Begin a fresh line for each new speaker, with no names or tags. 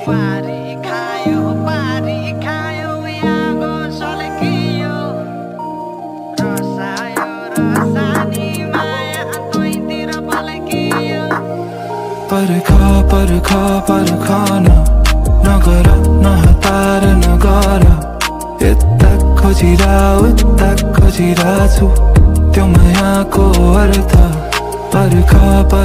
पारी खायो यागो सल्कियो रसायो रसानी माया तैतिर बल्कियो
पर्खन नगर नहतार नगर यता खोजिरा उता खोजिरा छु त्यो मायाको अर्थ पर्ख